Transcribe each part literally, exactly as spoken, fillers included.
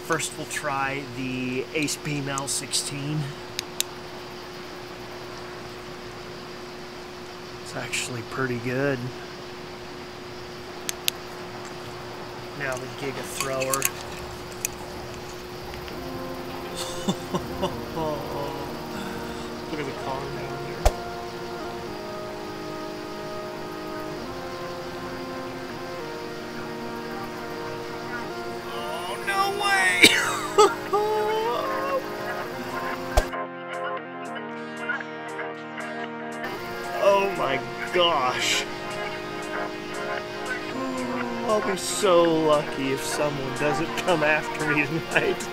First we'll try the Ace Beam L sixteen. It's actually pretty good. Now the Giga Thrower. Look at the car down there. Oh, no way! Oh my gosh. I'll be so lucky if someone doesn't come after me tonight.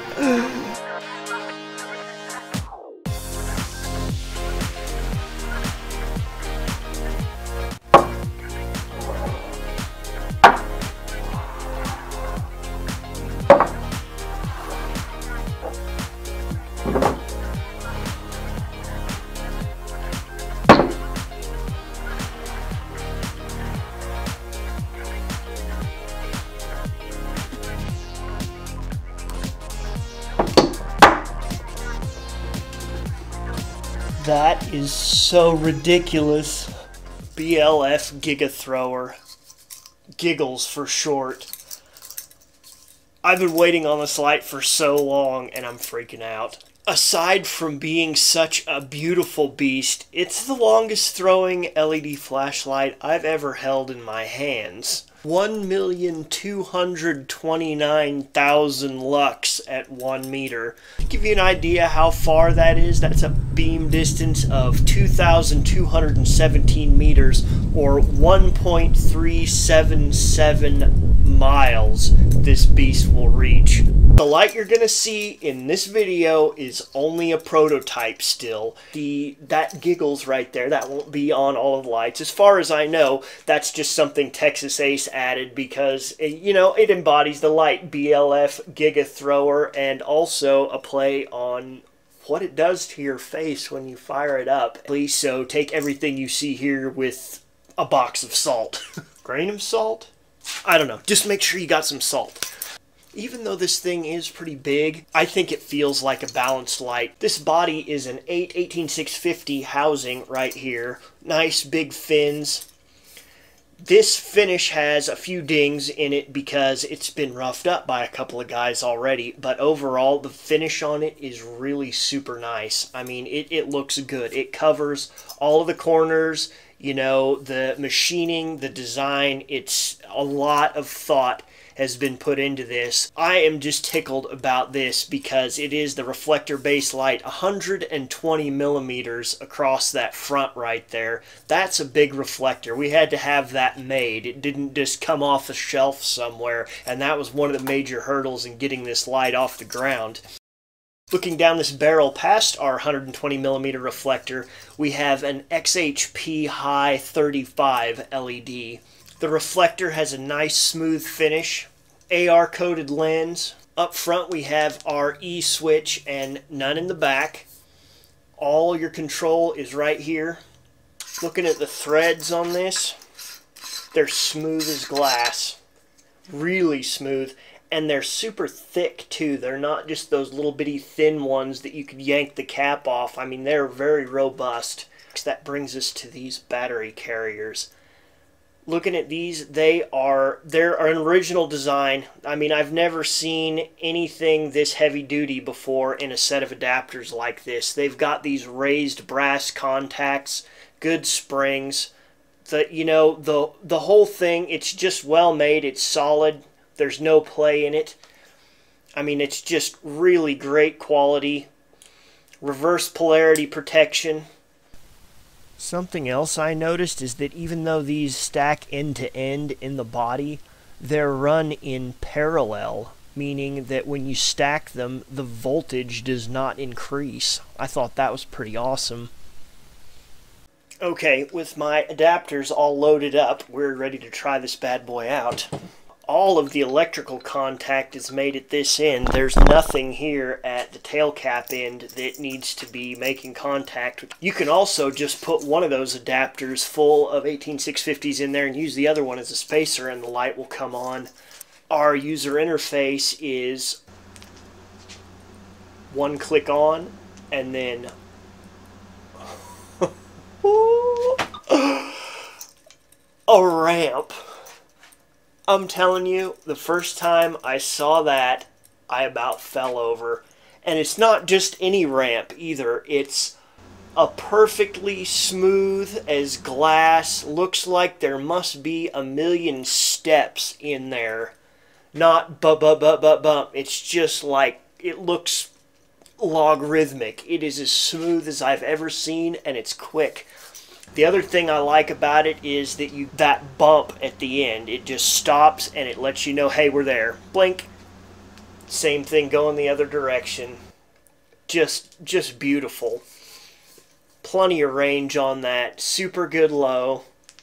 That is so ridiculous. B L F Giga Thrower. Giggles for short. I've been waiting on this light for so long and I'm freaking out. Aside from being such a beautiful beast, it's the longest throwing L E D flashlight I've ever held in my hands. one million two hundred twenty-nine thousand lux at one meter. To give you an idea how far that is, that's a beam distance of two thousand two hundred seventeen meters, or one point three seven seven miles this beast will reach. The light you're going to see in this video is only a prototype still. The that giggles right there, that won't be on all of the lights. As far as I know, that's just something Texas Ace added because, you know, it embodies the light. B L F Giga Thrower, and also a play on what it does to your face when you fire it up. Please, so take everything you see here with a box of salt. Grain of salt? I don't know. Just make sure you got some salt. Even though this thing is pretty big, I think it feels like a balanced light. This body is an eight eighteen six fifty housing right here. Nice big fins. This finish has a few dings in it because it's been roughed up by a couple of guys already, but overall the finish on it is really super nice. I mean, it, it looks good. It covers all of the corners, you know, the machining, the design. It's a lot of thought has been put into this. I am just tickled about this because it is the reflector base light, one hundred twenty millimeters across that front right there. That's a big reflector. We had to have that made. It didn't just come off the shelf somewhere, and that was one of the major hurdles in getting this light off the ground. Looking down this barrel past our one hundred twenty millimeter reflector, we have an X H P High thirty-five L E D. The reflector has a nice smooth finish, A R coated lens. Up front we have our E switch and none in the back. All your control is right here. Looking at the threads on this, they're smooth as glass. Really smooth. And they're super thick too. They're not just those little bitty thin ones that you could yank the cap off. I mean, they're very robust. That brings us to these battery carriers. Looking at these, they are they're an original design. I mean, I've never seen anything this heavy duty before in a set of adapters like this. They've got these raised brass contacts, good springs. The you know, the the whole thing, it's just well made, it's solid. There's no play in it. I mean, it's just really great quality. Reverse polarity protection. Something else I noticed is that even though these stack end to end in the body, they're run in parallel, meaning that when you stack them, the voltage does not increase. I thought that was pretty awesome. Okay, with my adapters all loaded up, we're ready to try this bad boy out. All of the electrical contact is made at this end. There's nothing here at the tail cap end that needs to be making contact. You can also just put one of those adapters full of eighteen six fifties in there and use the other one as a spacer and the light will come on. Our user interface is one click on, and then a ramp. I'm telling you, the first time I saw that, I about fell over. And it's not just any ramp either. It's a perfectly smooth as glass. Looks like there must be a million steps in there. Not bu bu bu bu bump. It's just like, it looks logarithmic. It is as smooth as I've ever seen, and it's quick. The other thing I like about it is that you that bump at the end, it just stops and it lets you know, hey, we're there. Blink. Same thing going the other direction. Just just beautiful. Plenty of range on that. Super good low.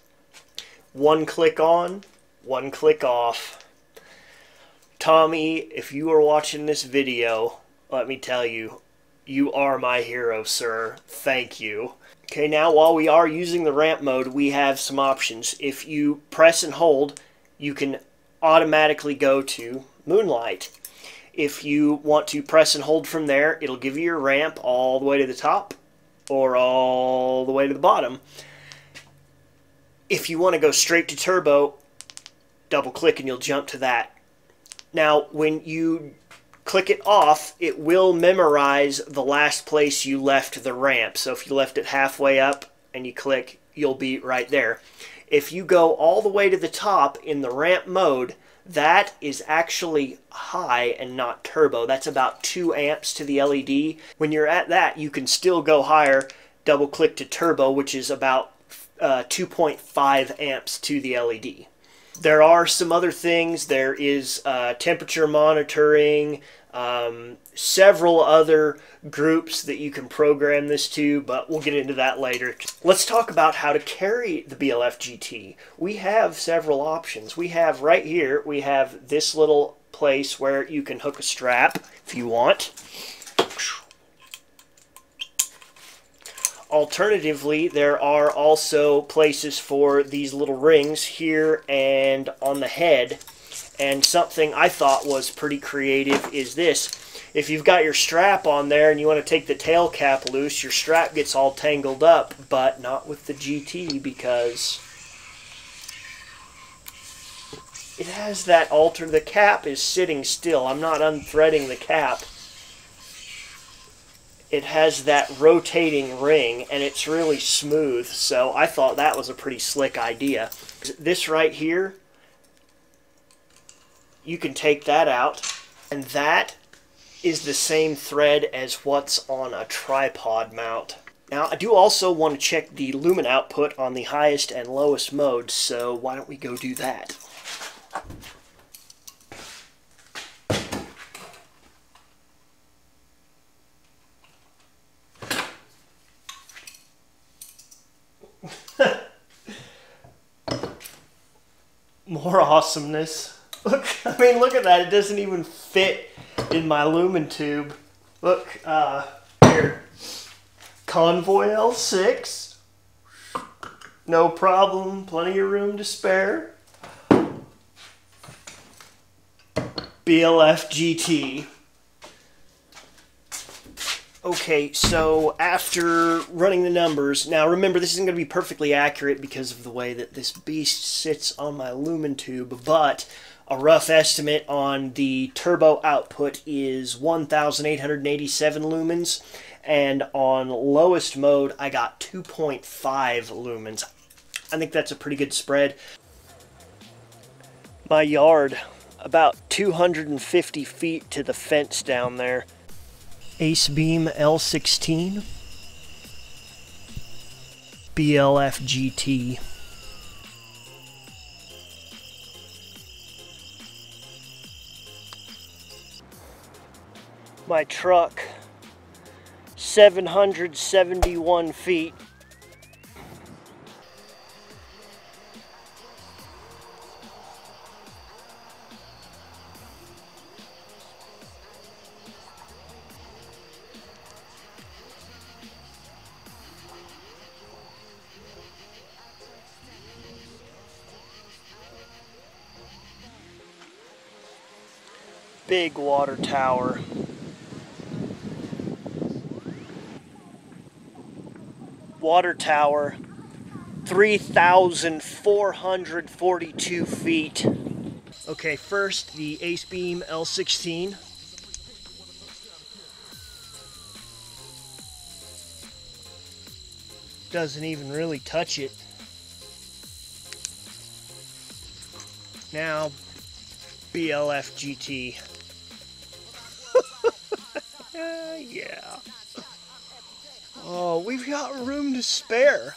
One click on, one click off. Tommy, if you are watching this video, let me tell you, you are my hero, sir. Thank you. Okay, now while we are using the ramp mode, we have some options. If you press and hold, you can automatically go to Moonlight. If you want to press and hold from there, it'll give you your ramp all the way to the top or all the way to the bottom. If you want to go straight to turbo, double click and you'll jump to that. Now, when you click it off, it will memorize the last place you left the ramp. So if you left it halfway up and you click, you'll be right there. If you go all the way to the top in the ramp mode, that is actually high and not turbo. That's about two amps to the L E D. When you're at that, you can still go higher. Double click to turbo, which is about uh, two point five amps to the L E D. There are some other things. There is uh, temperature monitoring, um, several other groups that you can program this to, but we'll get into that later. Let's talk about how to carry the B L F G T. We have several options. We have right here, we have this little place where you can hook a strap if you want. Alternatively, there are also places for these little rings here and on the head. And something I thought was pretty creative is this. If you've got your strap on there and you want to take the tail cap loose, your strap gets all tangled up, but not with the G T because it has that alter. The cap is sitting still. I'm not unthreading the cap. It has that rotating ring, and it's really smooth, so I thought that was a pretty slick idea. This right here, you can take that out, and that is the same thread as what's on a tripod mount. Now, I do also want to check the lumen output on the highest and lowest modes, so why don't we go do that? More awesomeness. Look, I mean, look at that. It doesn't even fit in my lumen tube. Look, uh, here. Convoy L six. No problem. Plenty of room to spare. B L F G T. Okay, so after running the numbers, now remember this isn't going to be perfectly accurate because of the way that this beast sits on my lumen tube, but a rough estimate on the turbo output is one thousand eight hundred eighty-seven lumens, and on lowest mode I got two point five lumens. I think that's a pretty good spread. My yard, about two hundred fifty feet to the fence down there. AceBeam L sixteen, B L F G T. My truck, seven hundred seventy-one feet. Big water tower. water tower, three thousand four hundred forty-two feet. Okay, first the AceBeam L sixteen. Doesn't even really touch it. Now, B L F G T. uh, yeah. Oh, we've got room to spare.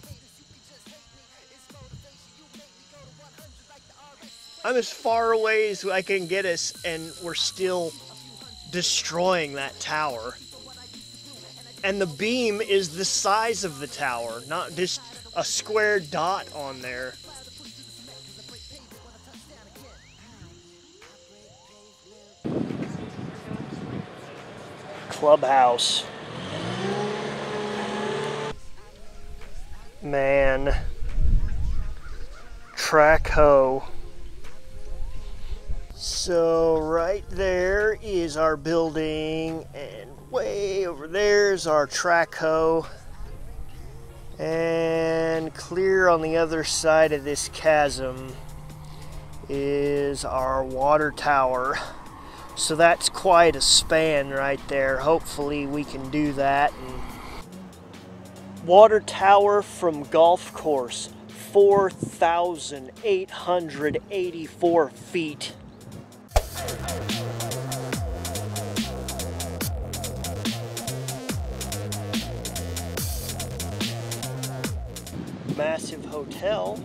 I'm as far away as I can get us, and we're still destroying that tower. And the beam is the size of the tower, not just a square dot on there. Clubhouse. Man. Traco. So right there is our building, and way over there is our Traco, and clear on the other side of this chasm is our water tower. So that's quite a span right there. Hopefully we can do that. And water tower from golf course, four thousand eight hundred eighty-four feet. Massive hotel.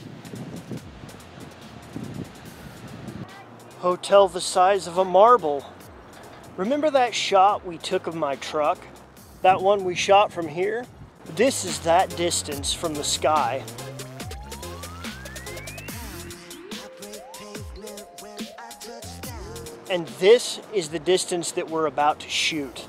Hotel the size of a marble. Remember that shot we took of my truck? That one we shot from here? This is that distance from the sky. And this is the distance that we're about to shoot.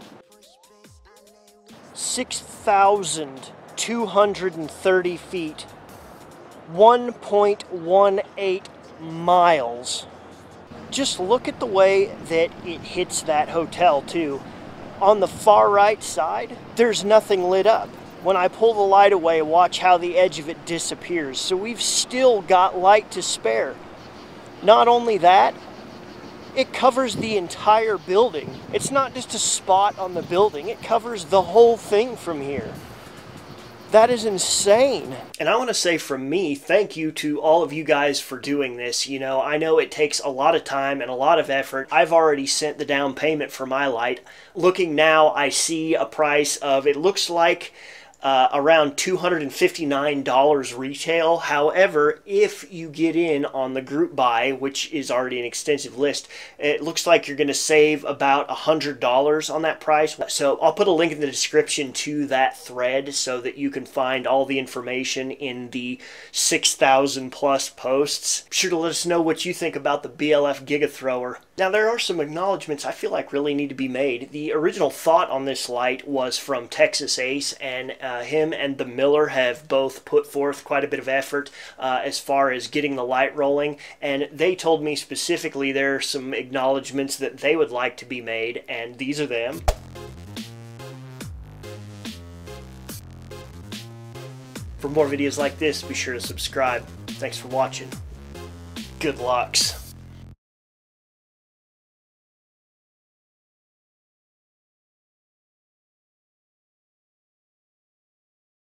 six thousand two hundred thirty feet. one point one eight miles. Just look at the way that it hits that hotel too. On the far right side, there's nothing lit up. When I pull the light away, watch how the edge of it disappears. So we've still got light to spare. Not only that, it covers the entire building. It's not just a spot on the building, it covers the whole thing from here. That is insane. And I want to say from me, thank you to all of you guys for doing this. You know, I know it takes a lot of time and a lot of effort. I've already sent the down payment for my light. Looking now, I see a price of, it looks like Uh, around two hundred fifty-nine dollars retail. However, if you get in on the group buy, which is already an extensive list, it looks like you're going to save about one hundred dollars on that price. So I'll put a link in the description to that thread so that you can find all the information in the six thousand plus posts. Be sure to let us know what you think about the B L F GigaThrower. Now, there are some acknowledgments I feel like really need to be made. The original thought on this light was from Texas Ace, and uh, him and the Miller have both put forth quite a bit of effort uh, as far as getting the light rolling, and they told me specifically there are some acknowledgments that they would like to be made, and these are them. For more videos like this, be sure to subscribe. Thanks for watching. Good lucks.